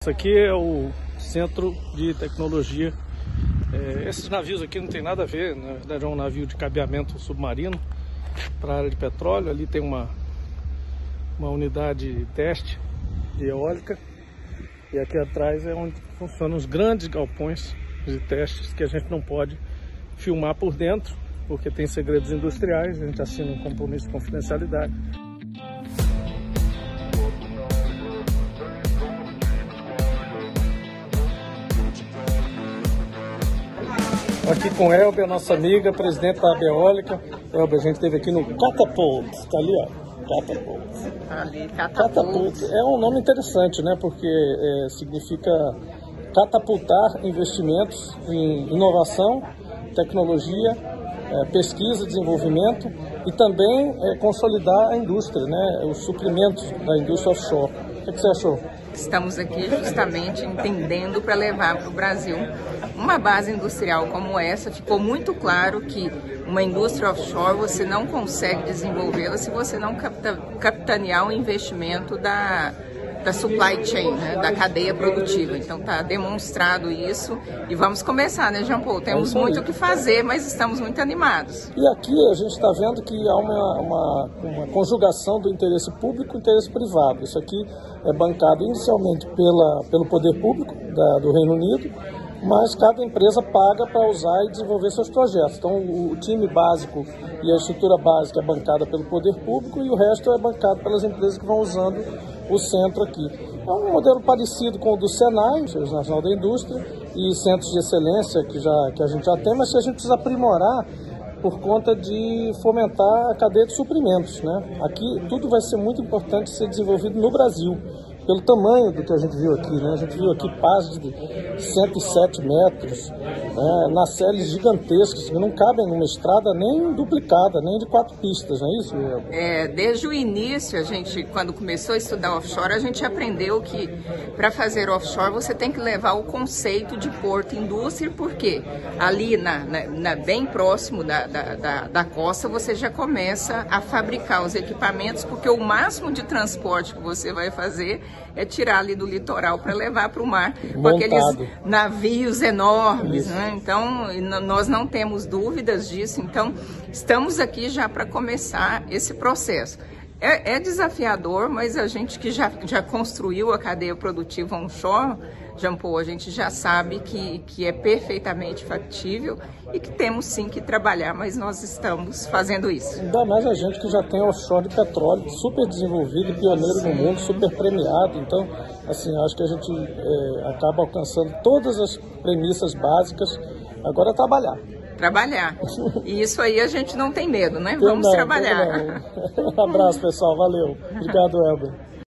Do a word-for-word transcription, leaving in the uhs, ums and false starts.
Isso aqui é o Centro de Tecnologia. É, esses navios aqui não tem nada a ver, na verdade é um navio de cabeamento submarino para a área de petróleo. Ali tem uma, uma unidade de teste de eólica e aqui atrás é onde funcionam os grandes galpões de testes que a gente não pode filmar por dentro, porque tem segredos industriais, a gente assina um compromisso de confidencialidade. Aqui com a Elber, nossa amiga, presidente da Eólica. Elber, a gente esteve aqui no Catapult, tá ali, ó, Catapult. Ali, Catapult. Catapult é um nome interessante, né, porque é, significa catapultar investimentos em inovação, tecnologia, é, pesquisa, desenvolvimento e também é, consolidar a indústria, né, os suprimentos da indústria offshore. O que, que você achou? Estamos aqui justamente entendendo para levar para o Brasil uma base industrial como essa. Ficou muito claro que uma indústria offshore você não consegue desenvolvê-la se você não capta, capitanear o investimento da, da supply chain, né, da cadeia produtiva. Então está demonstrado isso e vamos começar, né, Jean Paul? Temos é muito o que fazer, mas estamos muito animados. E aqui a gente está vendo que há uma, uma, uma conjugação do interesse público e interesse privado. Isso aqui é bancado inicialmente pela, pelo poder público da, do Reino Unido, mas cada empresa paga para usar e desenvolver seus projetos. Então o, o time básico e a estrutura básica é bancada pelo poder público e o resto é bancado pelas empresas que vão usando o centro aqui. É um modelo parecido com o do Senai, o Serviço Nacional da Indústria, e centros de excelência que, já, que a gente já tem, mas que a gente precisa aprimorar por conta de fomentar a cadeia de suprimentos, né? Aqui tudo vai ser muito importante ser desenvolvido no Brasil, pelo tamanho do que a gente viu aqui, né? A gente viu aqui pás de cento e sete metros, né? Nacelles gigantescos que não cabem numa estrada nem duplicada, nem de quatro pistas, não é isso? É, desde o início, a gente, quando começou a estudar offshore, a gente aprendeu que para fazer offshore você tem que levar o conceito de porto indústria, porque ali na, na, na, bem próximo da, da, da, da costa você já começa a fabricar os equipamentos, porque o máximo de transporte que você vai fazer é tirar ali do litoral para levar para o mar, com aqueles navios enormes, né? Então, nós não temos dúvidas disso, então estamos aqui já para começar esse processo. É, é desafiador, mas a gente que já, já construiu a cadeia produtiva onshore, Jean Paul, a gente já sabe que, que é perfeitamente factível e que temos sim que trabalhar, mas nós estamos fazendo isso. Ainda mais a gente que já tem offshore de petróleo super desenvolvido, pioneiro sim. no mundo, super premiado. Então, assim, acho que a gente é, acaba alcançando todas as premissas básicas. Agora é trabalhar. Trabalhar. E isso aí a gente não tem medo, né? Eu Vamos não, trabalhar. Um abraço, pessoal. Valeu. Obrigado, Elber.